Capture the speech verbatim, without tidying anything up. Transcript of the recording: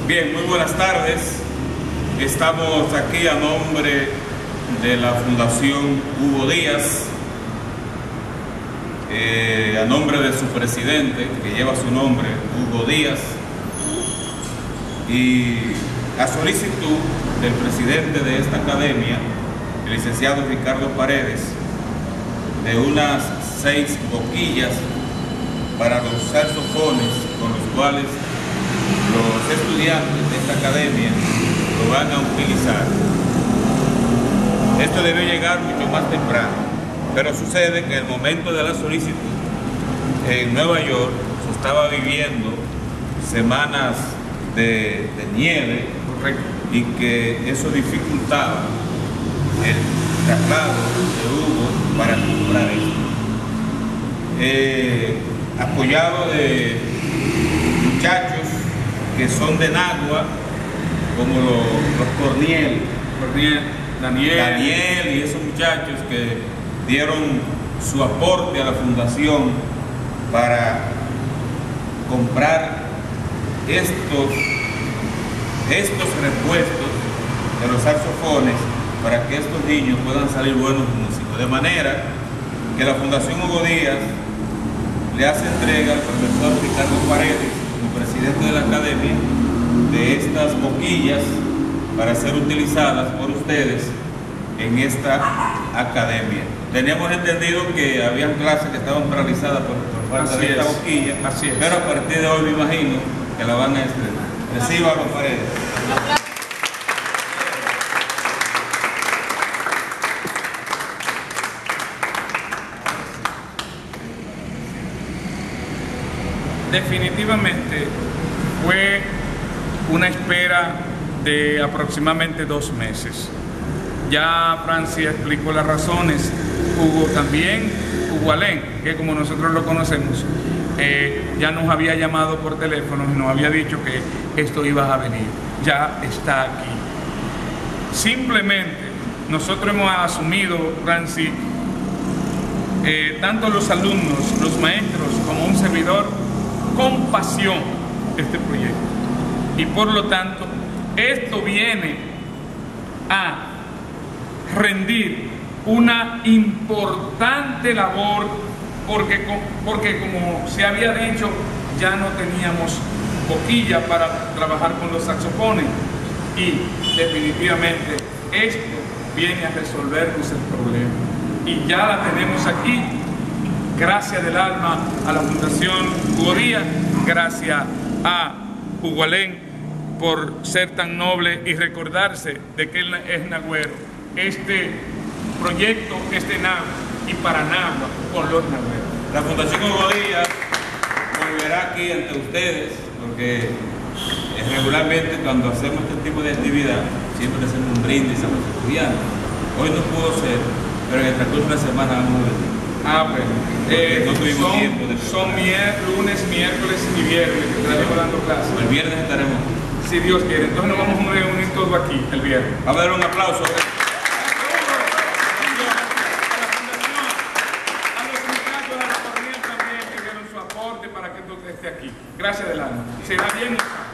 Bien, muy buenas tardes. Estamos aquí a nombre de la Fundación Hugo Díaz, eh, a nombre de su presidente, que lleva su nombre, Hugo Díaz, y a solicitud del presidente de esta academia, el licenciado Ricardo Paredes, de unas seis boquillas para los saxofones con los cuales los estudiantes de esta academia lo van a utilizar. Esto debe llegar mucho más temprano, pero sucede que en el momento de la solicitud en Nueva York se estaba viviendo semanas de, de nieve, correcto, y que eso dificultaba el traslado de Hugo para comprar esto. Eh, apoyado de muchachos que son de Nagua, como los, los Corniel, Corniel Daniel. Daniel y esos muchachos que dieron su aporte a la fundación para comprar estos, estos repuestos de los saxofones para que estos niños puedan salir buenos músicos. De manera que la Fundación Hugo Díaz le hace entrega al profesor Ricardo Paredes, como presidente de la academia, de estas boquillas para ser utilizadas por ustedes en esta academia. Teníamos entendido que habían clases que estaban paralizadas por, por falta de esta boquilla, así es, pero a partir de hoy me imagino que la van a estrenar. Reciba los Paredes. Definitivamente fue una espera de aproximadamente dos meses. Ya Francia explicó las razones. Hugo también, Hugo Alén, que como nosotros lo conocemos, eh, ya nos había llamado por teléfono y nos había dicho que esto iba a venir. Ya está aquí. Simplemente nosotros hemos asumido, Franci, eh, tanto los alumnos, los maestros, como un servidor, con pasión este proyecto, y por lo tanto esto viene a rendir una importante labor porque, porque como se había dicho, ya no teníamos boquilla para trabajar con los saxofones, y definitivamente esto viene a resolvernos el problema y ya la tenemos aquí. Gracias del alma a la Fundación Hugo Díaz, gracias a Hugo Alén por ser tan noble y recordarse de que él es nagüero. Este proyecto es de Nagua y para Nagua con los nagüeros. La Fundación Hugo Díaz volverá aquí ante ustedes porque regularmente cuando hacemos este tipo de actividad siempre hacemos un brindis a los estudiantes. Hoy no pudo ser, pero en el transcurso de la semana vamos a ver. Ah, bueno. Eh, no tuvimos son, tiempo de son mier lunes, miércoles y viernes que estaremos dando clases. El viernes estaremos. Si Dios quiere. Entonces nos vamos a reunir todos aquí el viernes. A ver, un aplauso. A la Fundación, a los muchachos de la Corniel también que dieron su aporte para que esto esté aquí. Gracias del alma. Será bien.